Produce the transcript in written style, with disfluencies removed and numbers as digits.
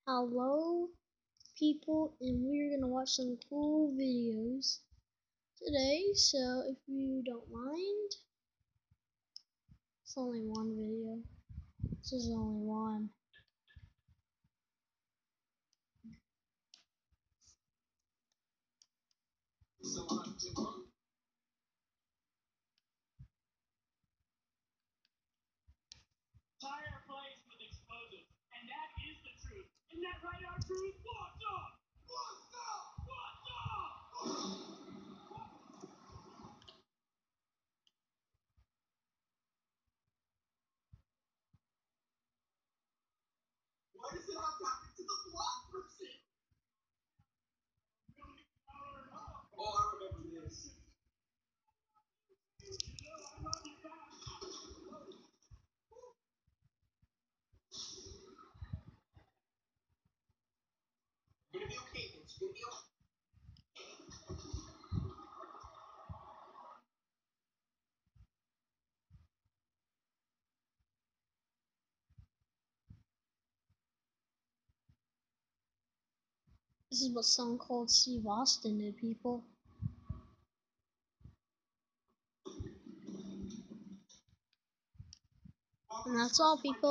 Hello, people, and we're gonna watch some cool videos today. So, if you don't mind, it's only one video. This is only one. Fireplace with explosives, and that is the truth. Isn't that right, R-Truth? What's up? What's up? What's up? Why is it I'm talking to the block person? Oh, I remember this. Gonna be okay, it's gonna be okay. This is what Stone Cold Steve Austin did, people. And that's all, people.